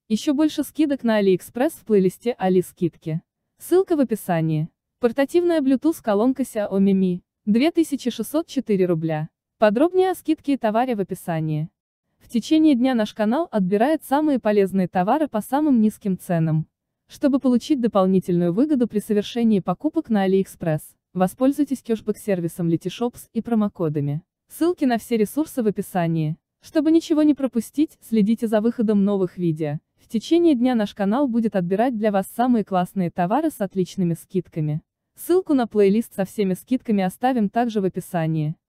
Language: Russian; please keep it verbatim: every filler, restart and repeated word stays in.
Еще больше скидок на AliExpress в плейлисте Али скидки. Ссылка в описании. Портативная Bluetooth колонка Xiaomi Mi. две тысячи шестьсот четыре рубля. Подробнее о скидке и товаре в описании. В течение дня наш канал отбирает самые полезные товары по самым низким ценам. Чтобы получить дополнительную выгоду при совершении покупок на AliExpress, воспользуйтесь кэшбэк-сервисом Letyshops и промокодами. Ссылки на все ресурсы в описании. Чтобы ничего не пропустить, следите за выходом новых видео. В течение дня наш канал будет отбирать для вас самые классные товары с отличными скидками. Ссылку на плейлист со всеми скидками оставим также в описании.